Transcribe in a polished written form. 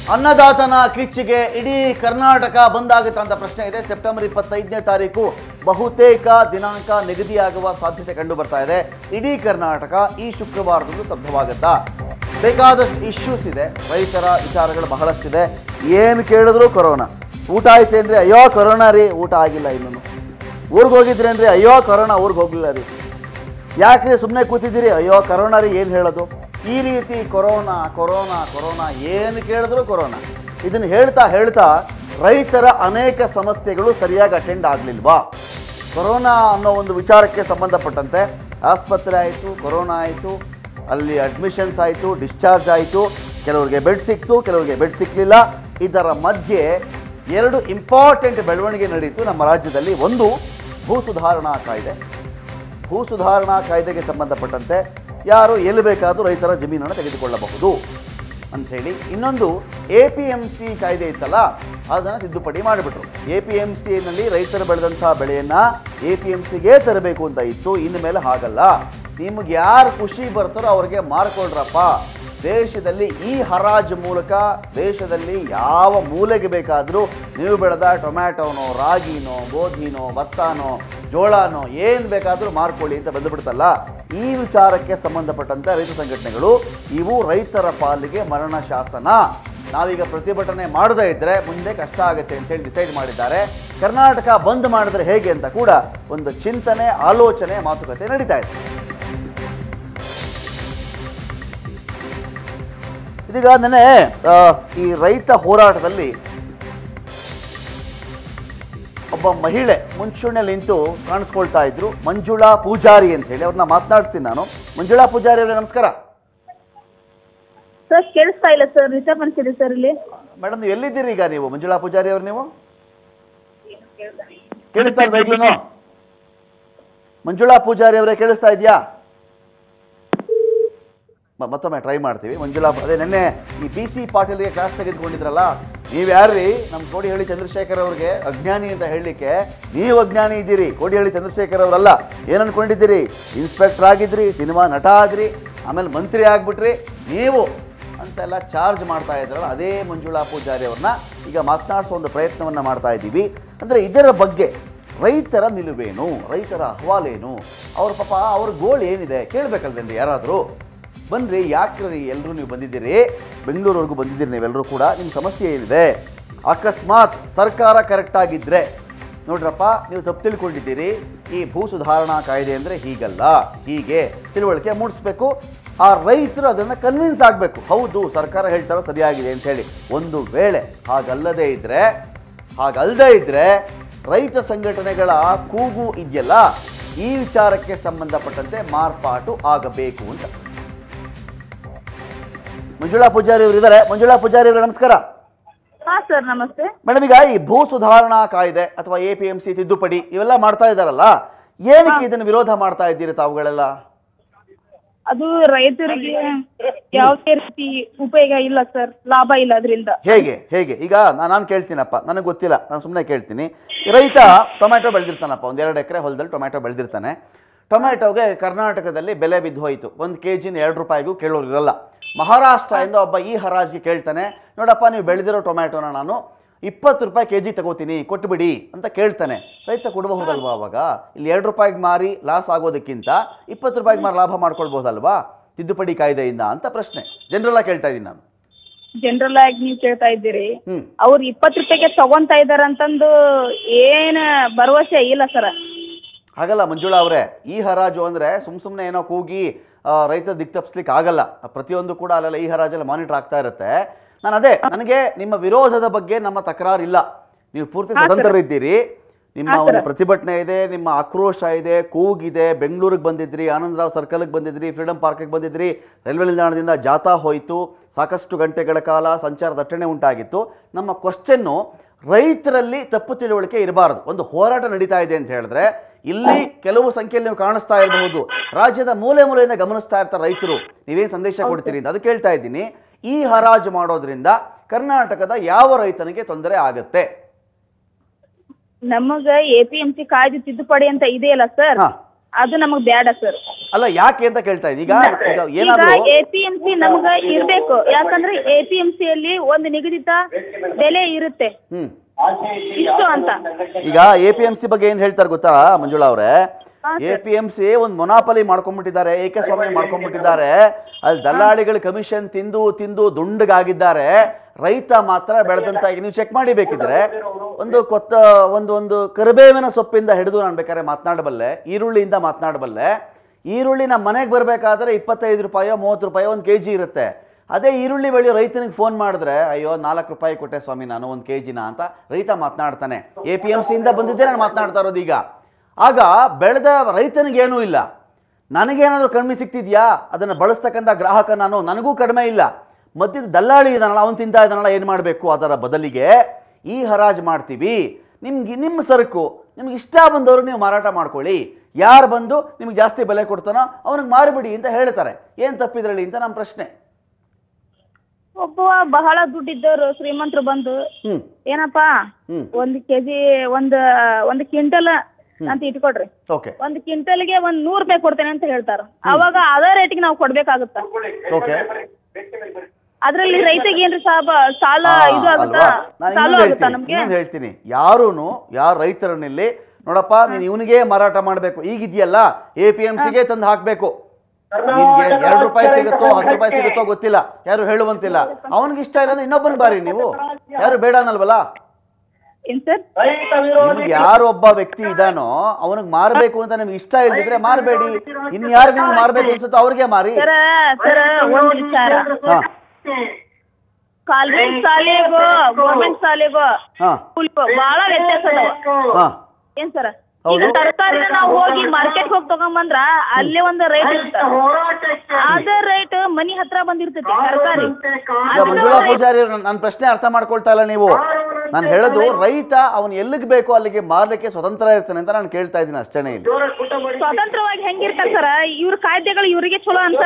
ಅನ್ನದಾತನ ಕಿಚ್ಚಿಗೆ ಇಡೀ ಕರ್ನಾಟಕ ಬಂದಾಗುತ್ತಾ ಅಂತ ಪ್ರಶ್ನೆ ಇದೆ. ಸೆಪ್ಟೆಂಬರ್ 25ನೇ ತಾರೀಕು ಬಹುತೇಕ ದಿನಾಂಕ ನಿಗದಿಯಾಗುವ ಸಾಧ್ಯತೆ ಕಂಡು ಬರ್ತಾ ಇದೆ. ಇಡೀ ಕರ್ನಾಟಕ ಈ ಶುಕ್ರವಾರದಂದು ಸ್ತಬ್ಧವಾಗುತ್ತಾ? ಬೇಕಾದಷ್ಟು ಇಶ್ಯೂಸ್ ಇದೆ, ರೈತರ ವಿಚಾರಗಳು ಬಹಳಷ್ಟಿದೆ. ಏನು ಕೇಳಿದ್ರು ಕೊರೋನಾ. ಊಟ ಆಯ್ತೇನ್ರಿ? ಅಯ್ಯೋ ಕೊರೋನಾ ರೀ, ಊಟ ಆಗಿಲ್ಲ ಇನ್ನೂ. ಊರಿಗೆ ಹೋಗಿದ್ರೇನ್ರಿ? ಅಯ್ಯೋ ಕೊರೋನಾ, ಊರಿಗೆ ಹೋಗಲಿಲ್ಲ ರೀ. ಯಾಕ್ರಿ ಸುಮ್ಮನೆ ಕೂತಿದ್ದೀರಿ? ಅಯ್ಯೋ ಕೊರೋನಾ ರೀ, ಏನು ಹೇಳೋದು? ಈ ರೀತಿ ಕೊರೋನಾ ಕೊರೋನಾ ಕೊರೋನಾ, ಏನು ಕೇಳಿದ್ರು ಕೊರೋನಾ. ಇದನ್ನು ಹೇಳ್ತಾ ರೈತರ ಅನೇಕ ಸಮಸ್ಯೆಗಳು ಸರಿಯಾಗಿ ಅಟೆಂಡ್ ಆಗಲಿಲ್ವಾ? ಕೊರೋನಾ ಅನ್ನೋ ಒಂದು ವಿಚಾರಕ್ಕೆ ಸಂಬಂಧಪಟ್ಟಂತೆ ಆಸ್ಪತ್ರೆ ಆಯಿತು, ಕೊರೋನಾ ಆಯಿತು, ಅಲ್ಲಿ ಅಡ್ಮಿಷನ್ಸ್ ಆಯಿತು, ಡಿಸ್ಚಾರ್ಜ್ ಆಯಿತು, ಕೆಲವರಿಗೆ ಬೆಡ್ ಸಿಕ್ತು, ಕೆಲವರಿಗೆ ಬೆಡ್ ಸಿಕ್ಕಲಿಲ್ಲ. ಇದರ ಮಧ್ಯೆ ಎರಡು ಇಂಪಾರ್ಟೆಂಟ್ ಬೆಳವಣಿಗೆ ನಡೀತು ನಮ್ಮ ರಾಜ್ಯದಲ್ಲಿ. ಒಂದು, ಭೂ ಸುಧಾರಣಾ ಕಾಯ್ದೆ. ಭೂ ಸುಧಾರಣಾ ಕಾಯ್ದೆಗೆ ಸಂಬಂಧಪಟ್ಟಂತೆ ಯಾರು ಎಲ್ಲಿ ಬೇಕಾದರೂ ರೈತರ ಜಮೀನನ್ನು ತೆಗೆದುಕೊಳ್ಳಬಹುದು ಅಂಥೇಳಿ. ಇನ್ನೊಂದು APMC ಕಾಯ್ದೆ ಇತ್ತಲ್ಲ, ಅದನ್ನು ತಿದ್ದುಪಡಿ ಮಾಡಿಬಿಟ್ರು. APMCನಲ್ಲಿ ರೈತರು ಬೆಳೆದಂಥ ಬೆಳೆಯನ್ನು APMCಗೆ ತರಬೇಕು ಅಂತ ಇತ್ತು. ಇನ್ನು ಮೇಲೆ ಹಾಗಲ್ಲ. ನಿಮಗೆ ಯಾರು ಖುಷಿ ಬರ್ತಾರೋ ಅವ್ರಿಗೆ ಮಾರ್ಕೊಳ್ರಪ್ಪ. ದೇಶದಲ್ಲಿ ಈ ಹರಾಜು ಮೂಲಕ ದೇಶದಲ್ಲಿ ಯಾವ ಮೂಲೆಗೆ ಬೇಕಾದರೂ ನೀವು ಬೆಳೆದ ಟೊಮ್ಯಾಟೋನೋ, ರಾಗಿನೋ, ಗೋಧಿನೋ, ಭತ್ತನೋ, ಜೋಳನೋ ಏನು ಬೇಕಾದರೂ ಮಾರ್ಕೊಳ್ಳಿ ಅಂತ ಬಂದುಬಿಡ್ತಲ್ಲ. ಈ ವಿಚಾರಕ್ಕೆ ಸಂಬಂಧಪಟ್ಟಂತೆ ರೈತ ಸಂಘಟನೆಗಳು ಇವು ರೈತರ ಪಾಲಿಗೆ ಮರಣ ಶಾಸನ, ನಾವೀಗ ಪ್ರತಿಭಟನೆ ಮಾಡದೇ ಇದ್ದರೆ ಮುಂದೆ ಕಷ್ಟ ಆಗುತ್ತೆ ಅಂತೇಳಿ ಡಿಸೈಡ್ ಮಾಡಿದ್ದಾರೆ. ಕರ್ನಾಟಕ ಬಂದ್ ಮಾಡಿದ್ರೆ ಹೇಗೆ ಅಂತ ಕೂಡ ಒಂದು ಚಿಂತನೆ, ಆಲೋಚನೆ, ಮಾತುಕತೆ ನಡೀತಾ ಇದೆ. ಇದೀಗ ನೆನೆ ಈ ರೈತ ಹೋರಾಟದಲ್ಲಿ ಒಬ್ಬ ಮಹಿಳೆ ಮುಂಚೂಣಿಯಲ್ಲಿ ನಿಂತು ಕಾಣಿಸ್ಕೊಳ್ತಾ ಇದ್ರು, ಮಂಜುಳಾ ಪೂಜಾರಿ ಅಂತ ಹೇಳಿ. ಅವ್ರನ್ನ ಮಾತನಾಡಿಸ್ತೀನಿ ನಾನು. ಮಂಜುಳಾ ಪೂಜಾರಿ ಅವರೇ ನಮಸ್ಕಾರ. ಸರ್ ಕೇಳಿಸ್ತಾ ಇಲ್ಲ ಸರ್, ಡಿಸ್ಟರ್ಬೆನ್ಸ್ ಇದೆ ಸರ್ ಇಲ್ಲಿ. ಮೇಡಮ್ ನೀವು ಎಲ್ಲಿದ್ದೀರಿ ಈಗ? ನೀವು ಮಂಜುಳಾ ಪೂಜಾರಿ ಅವರು ನೀವು ಕೇಳಿಸ್ತಾ ಇಲ್ವಾ? ಮಂಜುಳಾ ಪೂಜಾರಿ ಅವರೇ ಕೇಳಿಸ್ತಾ ಇದೆಯಾ? ಮತ್ತೊಮ್ಮೆ ಟ್ರೈ ಮಾಡ್ತೀವಿ. ಮಂಜುಳಾ, ಅದೇ ನೆನ್ನೆ ಈ BC ಪಾಟೀಲ್ಗೆ ಕ್ಲಾಸ್ ತೆಗೆದುಕೊಂಡಿದ್ರಲ್ಲ, ನೀವು ಯಾರ್ರಿ ನಮ್ಮ ಕೋಡಿಹಳ್ಳಿ ಚಂದ್ರಶೇಖರ್ ಅವ್ರಿಗೆ ಅಜ್ಞಾನಿ ಅಂತ ಹೇಳಲಿಕ್ಕೆ? ನೀವು ಅಜ್ಞಾನಿ ಇದ್ದೀರಿ, ಕೋಡಿಹಳ್ಳಿ ಚಂದ್ರಶೇಖರ್ ಅವರಲ್ಲ. ಏನು ಅನ್ಕೊಂಡಿದ್ದೀರಿ? ಇನ್ಸ್ಪೆಕ್ಟರ್ ಆಗಿದ್ರಿ, ಸಿನಿಮಾ ನಟ ಆದ್ರಿ, ಆಮೇಲೆ ಮಂತ್ರಿ ಆಗಿಬಿಟ್ರಿ ನೀವು ಅಂತೆಲ್ಲ ಚಾರ್ಜ್ ಮಾಡ್ತಾ ಇದ್ರಲ್ಲ, ಅದೇ ಮಂಜುಳಾ ಪೂಜಾರಿ ಅವ್ರನ್ನ ಈಗ ಮಾತನಾಡಿಸೋ ಒಂದು ಪ್ರಯತ್ನವನ್ನು ಮಾಡ್ತಾ ಇದ್ದೀವಿ. ಅಂದರೆ ಇದರ ಬಗ್ಗೆ ರೈತರ ನಿಲುವೇನು, ರೈತರ ಅಹವಾಲೇನು, ಅವ್ರ ಪಾಪ ಅವ್ರ ಗೋಲ್ ಏನಿದೆ ಕೇಳಬೇಕಲ್ವೇನ್ರಿ ಯಾರಾದರೂ? ಬನ್ನಿರಿ, ಯಾಕ್ರಿ ಎಲ್ಲರೂ ನೀವು ಬಂದಿದ್ದೀರಿ, ಬೆಂಗಳೂರವರೆಗೂ ಬಂದಿದ್ದೀರಿ ನೀವೆಲ್ಲರೂ ಕೂಡ. ನಿಮ್ಮ ಸಮಸ್ಯೆ ಏನಿದೆ? ಅಕಸ್ಮಾತ್ ಸರ್ಕಾರ ಕರೆಕ್ಟಾಗಿದ್ದರೆ ನೋಡ್ರಪ್ಪ, ನೀವು ತಪ್ಪು ತಿಳ್ಕೊಂಡಿದ್ದೀರಿ, ಈ ಭೂ ಸುಧಾರಣಾ ಕಾಯ್ದೆ ಅಂದರೆ ಹೀಗಲ್ಲ, ಹೀಗೆ ತಿಳುವಳಿಕೆ ಮೂಡಿಸ್ಬೇಕು. ಆ ರೈತರು ಅದನ್ನು ಕನ್ವಿನ್ಸ್ ಆಗಬೇಕು, ಹೌದು ಸರ್ಕಾರ ಹೇಳ್ತಾರೋ ಸರಿಯಾಗಿದೆ ಅಂಥೇಳಿ. ಒಂದು ವೇಳೆ ಹಾಗಲ್ಲದೇ ಇದ್ದರೆ ರೈತ ಸಂಘಟನೆಗಳ ಕೂಗು ಇದೆಯಲ್ಲ, ಈ ವಿಚಾರಕ್ಕೆ ಸಂಬಂಧಪಟ್ಟಂತೆ ಮಾರ್ಪಾಟು ಆಗಬೇಕು ಅಂತ. ಮಂಜುಳಾ ಪೂಜಾರಿ ಅವರು ಇದ್ದಾರೆ. ಮಂಜುಳಾ ಪೂಜಾರಿ ಅವರು ನಮಸ್ಕಾರ. ಹಾ ಸರ್ ನಮಸ್ತೆ ಮೇಡಮ್, ಈಗ ಈ ಭೂ ಸುಧಾರಣಾ ಕಾಯ್ದೆ ಅಥವಾ APMC ತಿದ್ದುಪಡಿ ಇವೆಲ್ಲ ಮಾಡ್ತಾ ಇದ್ದಾರಲ್ಲ, ಏನಕ್ಕೆ ಇದನ್ನು ವಿರೋಧ ಮಾಡ್ತಾ ಇದ್ದೀರಿ ತಾವುಗಳೆಲ್ಲ? ಅದು ರೈತರಿಗೆ ಯಾವುದೇ ರೀತಿ ಉಪಯೋಗ ಇಲ್ಲ ಸರ್, ಲಾಭ ಇಲ್ಲ ಅದರಿಂದ. ಹೇಗೆ ಈಗ ನಾನು ಕೇಳ್ತೀನಪ್ಪ, ನನಗೆ ಗೊತ್ತಿಲ್ಲ, ನಾನು ಸುಮ್ಮನೆ ಕೇಳ್ತೀನಿ. ರೈತ ಟೊಮ್ಯಾಟೊ ಬೆಳೆದಿರ್ತಾನಪ್ಪ, 1-2 ಎಕರೆ ಹೊಲದಲ್ಲಿ ಟೊಮ್ಯಾಟೊ ಬೆಳೆದಿರ್ತಾನೆ. ಟೊಮ್ಯಾಟೊಗೆ ಕರ್ನಾಟಕದಲ್ಲಿ ಬೆಲೆ ಬಿದ್ದು ಹೋಯಿತು, 1 kg 2 ರೂಪಾಯಿಗೂ ಕೇಳೋರು ಇರಲ್ಲ. ಮಹಾರಾಷ್ಟ್ರದಿಂದ ಒಬ್ಬ ಈ ಹರಾಜಿಗೆ ಕೇಳ್ತಾನೆ, ನೋಡಪ್ಪ ನೀವು ಬೆಳೆದಿರೋ ಟೊಮ್ಯಾಟೊನ ನಾನು 20 ರೂಪಾಯಿ kg ತಗೋತೀನಿ, ಕೊಟ್ಟುಬಿಡಿ ಅಂತ ಕೇಳ್ತಾನೆ. ರೈತ ಕೊಡಬಹುದಲ್ವಾ? ಅವಾಗ ಇಲ್ಲಿ 2 ರೂಪಾಯಿಗೆ ಮಾರಿ ಲಾಸ್ ಆಗೋದಕ್ಕಿಂತ 20 ರೂಪಾಯಿಗೆ ಮಾರಿ ಲಾಭ ಮಾಡ್ಕೊಳ್ಬಹುದಲ್ವಾ ತಿದ್ದುಪಡಿ ಕಾಯ್ದೆಯಿಂದ ಅಂತ ಪ್ರಶ್ನೆ ಜನರಲ್ ಆಗಿ ಕೇಳ್ತಾ ಇದ್ದೀನಿ ನಾನು. ಜನರಲ್ ಆಗಿ ನೀವು ಕೇಳ್ತಾ ಇದ್ದೀರಿ, ಅವ್ರು 20 ರೂಪಾಯಿಗೆ ತಗೊಂತಾ ಇದಾರೆ ಅಂತಂದು ಏನ್ ಭರವಸೆ ಇಲ್ಲ ಸರ್. ಹಾಗಲ್ಲ ಮಂಜುಳಾ ಅವರೇ, ಈ ಹರಾಜು ಅಂದರೆ ಸುಮ್ಮನೆ ಏನೋ ಕೂಗಿ ರೈತರ ದಿಕ್ಕು ತಪ್ಪಿಸ್ಲಿಕ್ಕೆ ಆಗಲ್ಲ. ಪ್ರತಿಯೊಂದು ಕೂಡ ಅಲ್ಲೆಲ್ಲ ಈ ಹರಾಜೆಲ್ಲ ಮಾನಿಟರ್ ಆಗ್ತಾ ಇರುತ್ತೆ. ನನಗೆ ನಿಮ್ಮ ವಿರೋಧದ ಬಗ್ಗೆ ನಮ್ಮ ತಕರಾರಿಲ್ಲ, ನೀವು ಪೂರ್ತಿ ಸ್ವತಂತ್ರರಿದ್ದೀರಿ. ನಿಮ್ಮ ಒಂದು ಪ್ರತಿಭಟನೆ ಇದೆ, ನಿಮ್ಮ ಆಕ್ರೋಶ ಇದೆ, ಕೂಗಿದೆ. ಬೆಂಗಳೂರಿಗೆ ಬಂದಿದ್ರಿ, ಆನಂದರಾವ್ ಸರ್ಕಲ್ಗೆ ಬಂದಿದ್ರಿ, ಫ್ರೀಡಮ್ ಪಾರ್ಕಿಗೆ ಬಂದಿದ್ರಿ, ರೈಲ್ವೆ ನಿಲ್ದಾಣದಿಂದ ಜಾಥಾ ಹೋಯಿತು, ಸಾಕಷ್ಟು ಗಂಟೆಗಳ ಕಾಲ ಸಂಚಾರ ದಟ್ಟಣೆ ಉಂಟಾಗಿತ್ತು. ನಮ್ಮ ಕ್ವಶ್ಚನ್ನು ರೈತರಲ್ಲಿ ತಪ್ಪು ತಿಳುವಳಿಕೆ ಇರಬಾರದು. ಒಂದು ಹೋರಾಟ ನಡೀತಾ ಇದೆ ಅಂತ ಹೇಳಿದ್ರೆ ಇಲ್ಲಿ ಕೆಲವು ಸಂಖ್ಯೆಯಲ್ಲಿ ನೀವು ಕಾಣಿಸ್ತಾ ಇರಬಹುದು, ರಾಜ್ಯದ ಮೂಲೆಯಿಂದ ಗಮನಿಸ್ತಾ ಇರ್ತಾರೆ ರೈತರು, ನೀವೇನು ಸಂದೇಶ ಕೊಡ್ತೀರಿ ಅಂತ. ಅದು ಕೇಳ್ತಾ ಇದ್ದೀನಿ. ಈ ಹರಾಜು ಮಾಡೋದ್ರಿಂದ ಕರ್ನಾಟಕದ ಯಾವ ರೈತನಿಗೆ ತೊಂದರೆ ಆಗುತ್ತೆ? ನಮಗ APMC ಕಾಯ್ದೆ ತಿದ್ದುಪಡಿ ಅಂತ ಇದೆಯಲ್ಲ ಸರ್, ಅದು ನಮಗ್ ಬ್ಯಾಡ ಸರ್. ಅಲ್ಲ ಯಾಕೆ ಅಂತ ಕೇಳ್ತಾ ಇದ್ದೀನಿ. ಈಗ ಏನಾದ್ರು APMC ನಮ್ಗ ಇರ್ಬೇಕು, ಯಾಕಂದ್ರೆ APMC ಅಲ್ಲಿ ಒಂದು ನಿಗದಿತ ಬೆಲೆ ಇರುತ್ತೆ ಇಷ್ಟು ಅಂತ. ಈಗ APMC ಬಗ್ಗೆ ಏನ್ ಹೇಳ್ತಾರೆ ಗೊತ್ತಾ ಮಂಜುಳಾ ಅವ್ರೆ, APMC ಒಂದು ಮೊನಾಪಲಿ ಮಾಡ್ಕೊಂಡ್ಬಿಟ್ಟಿದ್ದಾರೆ, ಏಕಸ್ವಾಮ್ಯ ಮಾಡ್ಕೊಂಡ್ಬಿಟ್ಟಿದ್ದಾರೆ. ಅಲ್ಲಿ ದಲ್ಲಾಳಿಗಳ ಕಮಿಷನ್ ತಿಂದು ತಿಂದು ದುಂಡಗಾಗಿದ್ದಾರೆ. ರೈತ ಮಾತ್ರ ಬೆಳೆದಂತ, ಈಗ ನೀವು ಚೆಕ್ ಮಾಡಿ ಬೇಕಿದ್ರೆ ಒಂದು ಒಂದು ಕರಿಬೇವಿನ ಸೊಪ್ಪಿಂದ ಹಿಡಿದು ನಾನು ಬೇಕಾದ್ರೆ ಮಾತನಾಡಬಲ್ಲೆ, ಈರುಳ್ಳಿಯಿಂದ ಮಾತನಾಡಬಲ್ಲೆ. ಈರುಳ್ಳಿ ನಮ್ಮ ಮನೆಗೆ ಬರಬೇಕಾದ್ರೆ 25 ರೂಪಾಯೋ 30 ರೂಪಾಯೋ ಒಂದು kg ಇರುತ್ತೆ. ಅದೇ ಈರುಳ್ಳಿ ಬೆಳೆಯೋ ರೈತನಿಗೆ ಫೋನ್ ಮಾಡಿದ್ರೆ, ಅಯ್ಯೋ 4 ರೂಪಾಯಿ ಕೊಟ್ಟೆ ಸ್ವಾಮಿ ನಾನು 1 kg ಅಂತ ರೈತ ಮಾತನಾಡ್ತಾನೆ. APMC ಇಂದ ಬಂದಿದ್ದೆ ನಾನು ಮಾತನಾಡ್ತಾ ಇರೋದು ಈಗ. ಆಗ ಬೆಳೆದ ರೈತನಿಗೇನೂ ಇಲ್ಲ. ನನಗೇನಾದರೂ ಕಡಿಮೆ ಸಿಗ್ತಿದ್ಯಾ, ಅದನ್ನು ಬಳಸ್ತಕ್ಕಂಥ ಗ್ರಾಹಕ ನಾನು, ನನಗೂ ಕಡಿಮೆ ಇಲ್ಲ. ಮಧ್ಯದ ದಲ್ಲಾಳಿ ಇದಾನಲ್ಲ, ಅವನು ತಿಂತಾ ಇದ್ದಾನಲ್ಲ, ಏನು ಮಾಡಬೇಕು? ಅದರ ಬದಲಿಗೆ ಈ ಹರಾಜು ಮಾಡ್ತೀವಿ, ನಿಮ್ಮ ಸರಕು ನಿಮ್ಗೆ ಇಷ್ಟ ಬಂದವರು ನೀವು ಮಾರಾಟ ಮಾಡ್ಕೊಳ್ಳಿ, ಯಾರು ಬಂದು ನಿಮ್ಗೆ ಜಾಸ್ತಿ ಬೆಲೆ ಕೊಡ್ತಾನೋ ಅವನಿಗೆ ಮಾರಿಬಿಡಿ ಅಂತ ಹೇಳ್ತಾರೆ. ಏನು ತಪ್ಪಿದ್ರಲ್ಲಿ ಅಂತ ನಮ್ಮ ಪ್ರಶ್ನೆ. ಒಬ್ಬ ಬಹಳ ದುಡ್ಡಿದ್ದವರು ಶ್ರೀಮಂತರು ಬಂದು ಏನಪ್ಪಾ 1 kg ಒಂದು ಕ್ವಿಂಟಲ್ ಅಂತ ಇಟ್ಕೊಡ್ರಿ, 1 ಕ್ವಿಂಟಲ್ಗೆ 100 ರೂಪಾಯಿ ಕೊಡ್ತೇನೆ ಅಂತ ಹೇಳ್ತಾರ. ಅವಾಗ ಅದೇ ರೇಟಿಗೆ ನಾವು ಕೊಡ್ಬೇಕಾಗುತ್ತ. ಅದ್ರಲ್ಲಿ ರೈತಗೆ ಏನ್ರಿ ಸಾಲ ಇದು ಆಗುತ್ತಾ? ಸಾಲ ಆಗುತ್ತಾ ನಮ್ಗೆ? ಹೇಳ್ತೀನಿ, ಯಾರು ರೈತರನ್ನಿಲ್ಲಿ ನೋಡಪ್ಪ, ನೀನು ಇವನಿಗೆ ಮಾರಾಟ ಮಾಡಬೇಕು ಈಗಿದೆಯಲ್ಲ, APMCಗೆ ತಂದು ಹಾಕಬೇಕು. ನಿಮ್ಗೆ 2 ರೂಪಾಯಿ ಸಿಗುತ್ತೋ 10 ರೂಪಾಯಿ ಸಿಗುತ್ತೋ ಗೊತ್ತಿಲ್ಲ, ಯಾರು ಹೇಳುವಂತಿಲ್ಲ. ಅವನಿಗೆ ಇಷ್ಟ ಇಲ್ಲ ಅಂದ್ರೆ ಇನ್ನೊಬ್ಬನ ಬಾರಿ, ನೀವು ಯಾರು ಬೇಡ ಅನ್ನಲ್ವಲ್ಲ. ನಿಮ್ಗೆ ಯಾರು ಒಬ್ಬ ವ್ಯಕ್ತಿ ಇದಾನೋ ಅವನಿಗೆ ಮಾರಬೇಕು ಅಂತ ನಿಮ್ಗೆ ಇಷ್ಟ ಇಲ್ದಿದ್ರೆ ಮಾರಬೇಡಿ. ಇನ್ಯಾರು ನಿಮ್ಗೆ ಮಾರ್ಬೇಕು ಅನ್ಸುತ್ತೋ ಅವ್ರಿಗೆ ಮಾರಿ. ಒಂದು ವಿಚಾರ, ಕಾನ್ವೆಂಟ್ ಶಾಲೆಗೋ ಗೌರ್ಮೆಂಟ್ ಶಾಲೆಗೋ ಬಹಳ ವ್ಯತ್ಯಾಸ ಅದಾವ. ಏನ್ ಸರ್, ಈಗ ತರಕಾರಿ ನಾವು ಹೋಗಿ ಮಾರ್ಕೆಟ್ ಹೋಗಿ ತಗೊಂಡ್ಬಂದ್ರ ಅಲ್ಲೇ ಒಂದು ರೇಟ್ ಇರುತ್ತೆ, ಅದೇ ರೇಟ್ ಮನಿ ಹತ್ರ ಬಂದಿರ್ತೈತಿ ತರಕಾರಿ. ಮಂಜುಳಾ ಪೂಜಾರಿ, ನನ್ನ ಪ್ರಶ್ನೆ ಅರ್ಥ ಮಾಡ್ಕೊಳ್ತಾ ಇಲ್ಲ ನೀವು. ನಾನು ಹೇಳೋದು, ರೈತ ಅವನು ಎಲ್ಲಿಗೆ ಬೇಕೋ ಅಲ್ಲಿಗೆ ಮಾರ್ಲಿಕ್ಕೆ ಸ್ವತಂತ್ರ ಇರ್ತಾನೆ ಅಂತ ನಾನು ಕೇಳ್ತಾ ಇದ್ದೀನಿ ಅಷ್ಟೇನೆ. ಇಲ್ಲಿ ಸ್ವತಂತ್ರವಾಗಿ ಹೆಂಗಿರ್ತಾರೆ ಸರ್, ಇವ್ರ ಕಾಯ್ದೆಗಳು ಇವ್ರಿಗೆ ಚಲೋ ಅಂತ